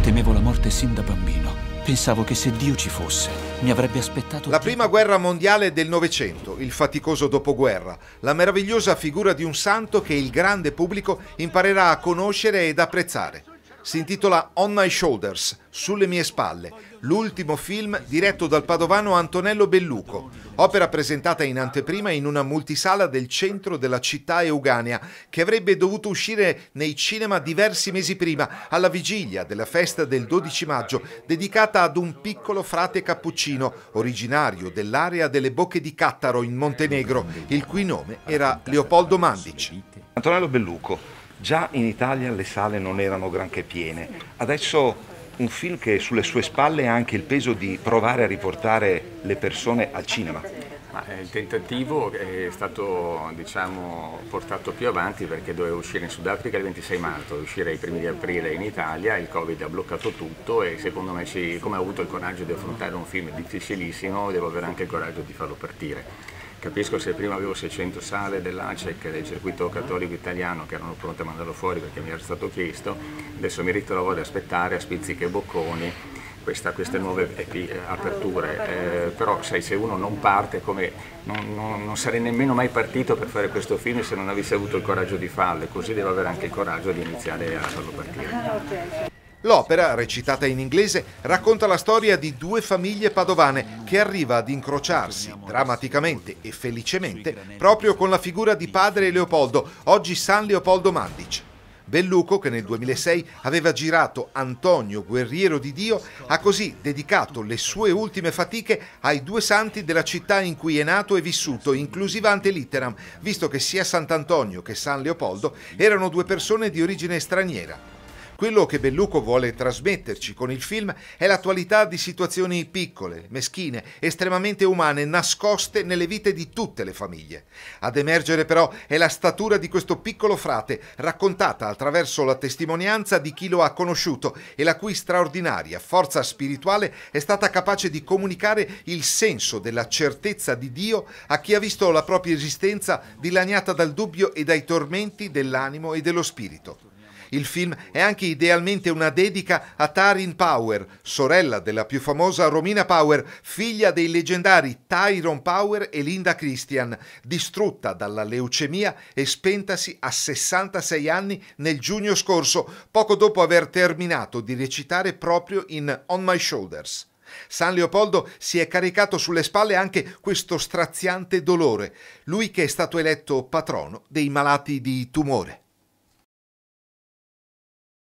Temevo la morte sin da bambino. Pensavo che se Dio ci fosse, mi avrebbe aspettato... La prima guerra mondiale del Novecento, il faticoso dopoguerra, la meravigliosa figura di un santo che il grande pubblico imparerà a conoscere ed apprezzare. Si intitola On My Shoulders, Sulle mie spalle, l'ultimo film diretto dal padovano Antonello Belluco, opera presentata in anteprima in una multisala del centro della città euganea, che avrebbe dovuto uscire nei cinema diversi mesi prima, alla vigilia della festa del 12 maggio, dedicata ad un piccolo frate cappuccino, originario dell'area delle Bocche di Cattaro in Montenegro, il cui nome era Leopoldo Mandic. Antonello Belluco. Già in Italia le sale non erano granché piene, adesso un film che sulle sue spalle ha anche il peso di provare a riportare le persone al cinema. Il tentativo è stato, portato più avanti perché doveva uscire in Sudafrica il 26 marzo, doveva uscire ai primi di aprile in Italia, il Covid ha bloccato tutto e secondo me, come ho avuto il coraggio di affrontare un film difficilissimo, devo avere anche il coraggio di farlo partire. Capisco se prima avevo 600 sale dell'ACEC, del circuito cattolico italiano, che erano pronte a mandarlo fuori perché mi era stato chiesto, adesso mi ritrovo ad aspettare a spizzichi e bocconi queste nuove aperture, però sai, se uno non parte, non sarei nemmeno mai partito per fare questo film se non avessi avuto il coraggio di farlo, e così devo avere anche il coraggio di iniziare a farlo partire. L'opera, recitata in inglese, racconta la storia di due famiglie padovane che arriva ad incrociarsi drammaticamente e felicemente proprio con la figura di padre Leopoldo, oggi San Leopoldo Mandic. Belluco, che nel 2006 aveva girato Antonio, guerriero di Dio, ha così dedicato le sue ultime fatiche ai due santi della città in cui è nato e vissuto, inclusiva ante litteram, visto che sia Sant'Antonio che San Leopoldo erano due persone di origine straniera. Quello che Belluco vuole trasmetterci con il film è l'attualità di situazioni piccole, meschine, estremamente umane, nascoste nelle vite di tutte le famiglie. Ad emergere però è la statura di questo piccolo frate, raccontata attraverso la testimonianza di chi lo ha conosciuto e la cui straordinaria forza spirituale è stata capace di comunicare il senso della certezza di Dio a chi ha visto la propria esistenza dilaniata dal dubbio e dai tormenti dell'animo e dello spirito. Il film è anche idealmente una dedica a Taryn Power, sorella della più famosa Romina Power, figlia dei leggendari Tyrone Power e Linda Christian, distrutta dalla leucemia e spentasi a 66 anni nel giugno scorso, poco dopo aver terminato di recitare proprio in On My Shoulders. San Leopoldo si è caricato sulle spalle anche questo straziante dolore, lui che è stato eletto patrono dei malati di tumore.